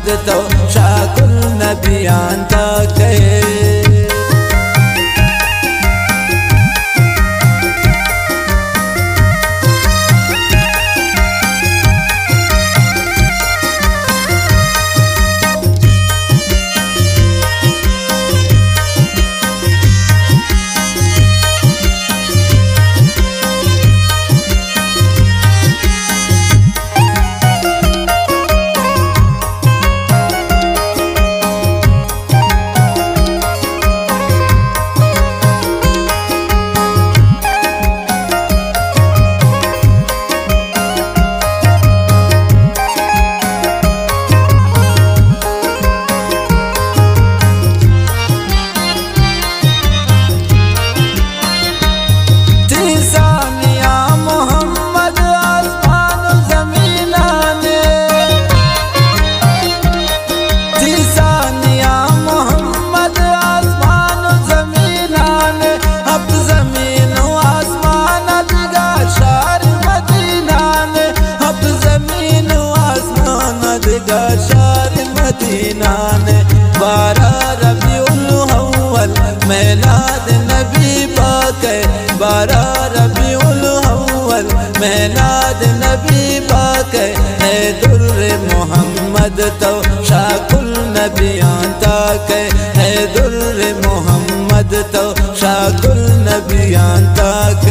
मोहम्मद तो शाकुल नबियान तक बारह रबीउल अव्वल मिलाद नबी पाक, 12 रबीउल अव्वल मिलाद नबी पाक है दुर्रे मोहम्मद तो शाकुल नबियान तक है दुर्रे मोहम्मद तो शाकुल नबियान तक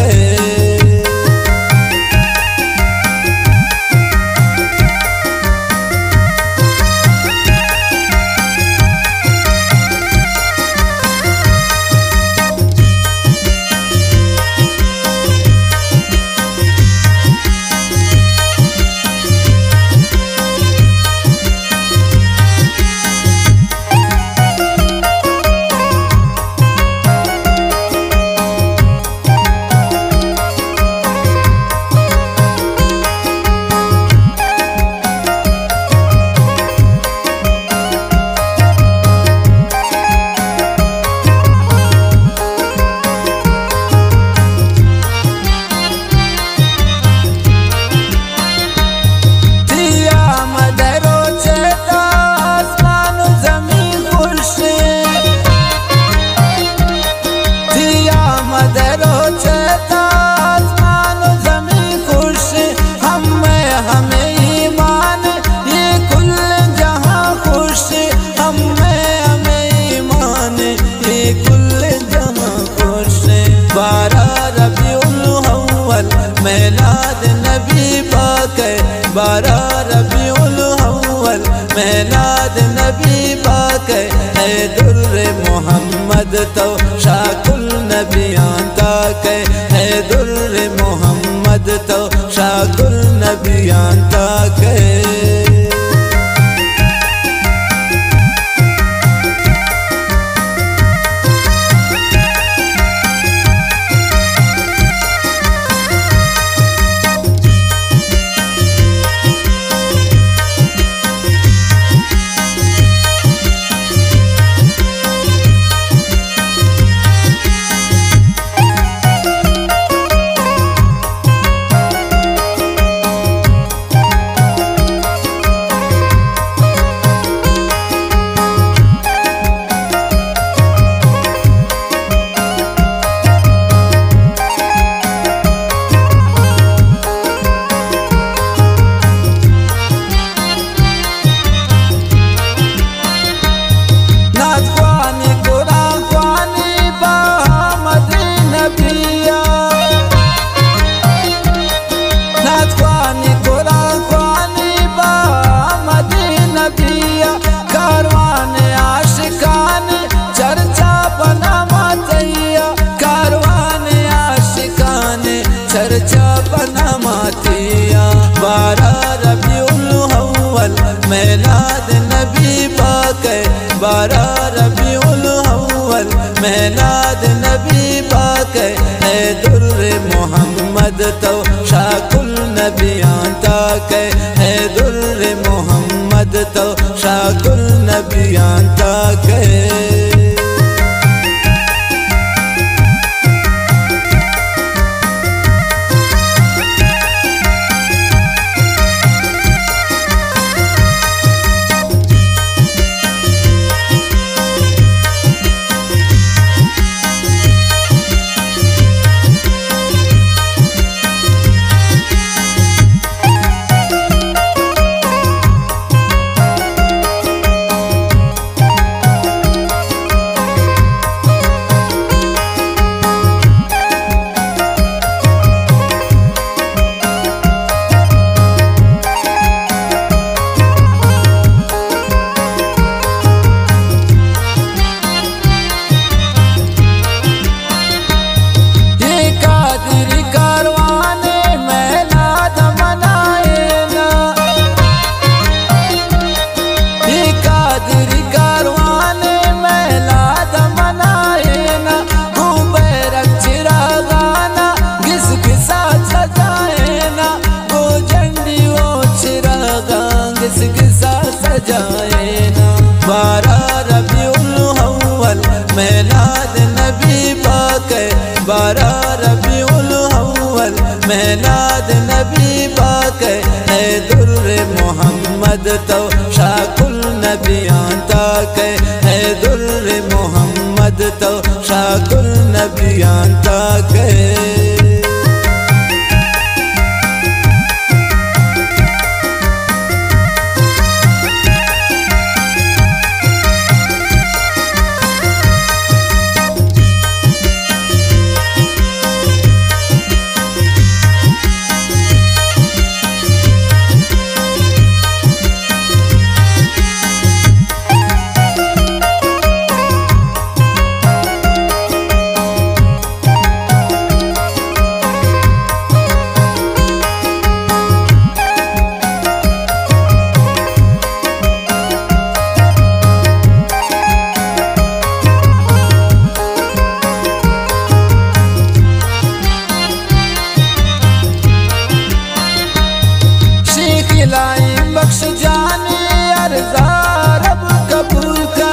मिलाद नबी पाक, 12 रबीउल अव्वल मिलाद नबी पाक है दुर्रे मोहम्मद तो शाकुल नबियान तक है दुर्रे मोहम्मद तो शाकुल नबियान तक चर्चा बना मातिया 12 रबीउल अव्वल मिलाद नबी पाक, 12 रबीउल अव्वल मिलाद नबी पाक है दुर्रे मोहम्मद तो शाकुल नबियान तक है दुर्रे मोहम्मद तो शाकुल नबियान तक मेलाद नबी पाक है 12 रबीउल अव्वल मेलाद नबी पाक है दुर्रे मोहम्मद तो शाकुल नबियान तक है दुर्रे मोहम्मद तो शाकुल नबियान तक बख्श जाने अर्ज़ा रब कबूल का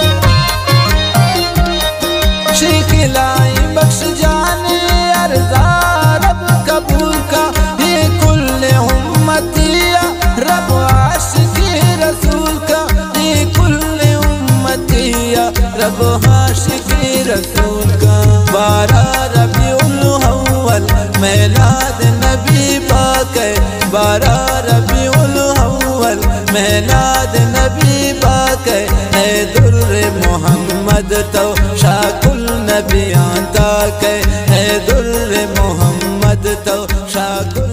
शिकलाई बख्श जाने अर्ज़ा रब कबूल का ये कुल्ले उम्मतिया रब आशिकी रसूल का ये कुल्ले उम्मतिया रब आशिकी रसूल का 12 रबीउल अव्वल मेलाद नबी पाक है 12 रबीउल मेलाद नबी पाक है दुर्रे मोहम्मद तो शाकुल नबियान तक है दुर्रे मोहम्मद तो शाकुल